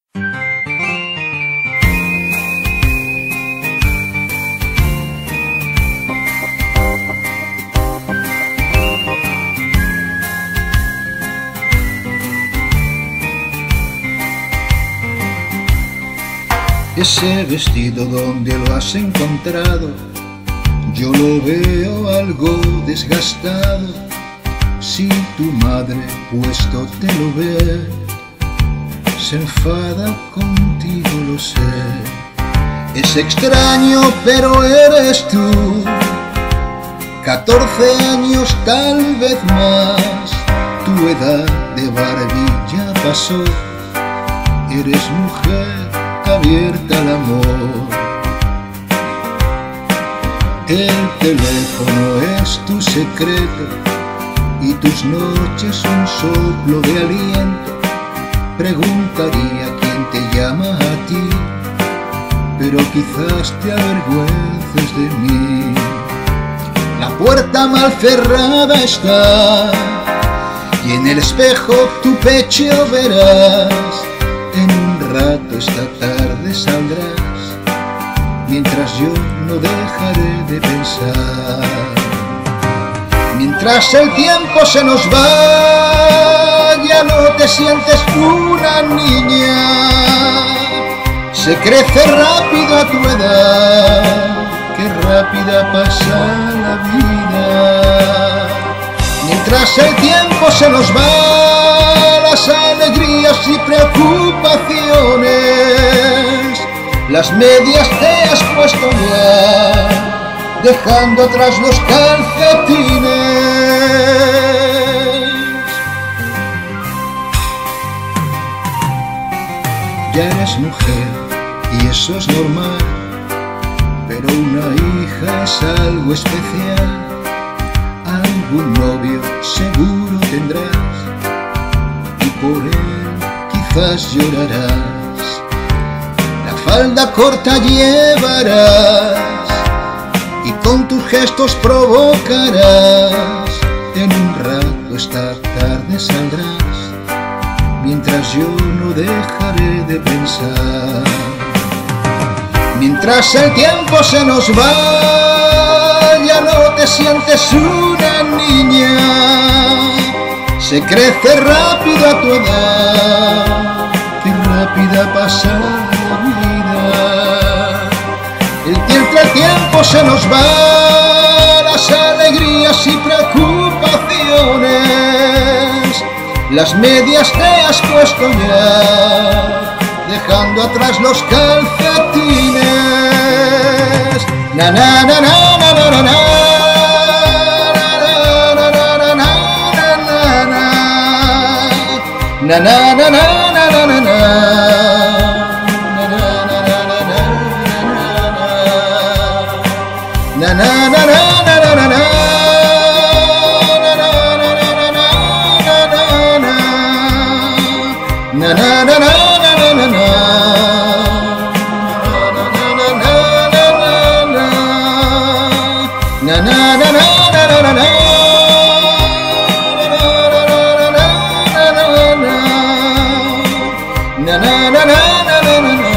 Ese vestido, ¿dónde lo has encontrado? Yo lo veo algo desgastado. Si tu madre puesto te lo ve, se enfada contigo, lo sé. Es extraño, pero eres tú. 14 años, tal vez más. Tu edad de Barbie ya pasó. Eres mujer abierta al amor. El teléfono es tu secreto y tus noches un soplo de aliento. Preguntaría quién te llama a ti, pero quizás te avergüences de mí. La puerta mal cerrada está y en el espejo tu pecho verás. En un rato esta tarde saldrás, mientras yo no dejaré de pensar. Mientras el tiempo se nos va, ya no te sientes una niña. Se crece rápido a tu edad, qué rápida pasa la vida. Mientras el tiempo se nos va, las alegrías y preocupaciones, las medias te has puesto ya, dejando atrás los calcetines. Ya eres mujer y eso es normal, pero una hija es algo especial. Algún novio seguro tendrás y por él quizás llorarás. La falda corta llevarás y con tus gestos provocarás. En un rato esta tarde saldrás, mientras yo no dejaré de pensar. Mientras el tiempo se nos va, ya no te sientes una niña. Se crece rápido a tu edad, qué rápida pasa la vida. Entre el tiempo se nos va, las alegrías y preocupaciones, las medias te has puesto ya, dejando atrás los calcetines. Na na na na na na na na. Na na na na na na na na. Na na na na na na na. Na na na na na na. Na na na na na na. Na na na na na na.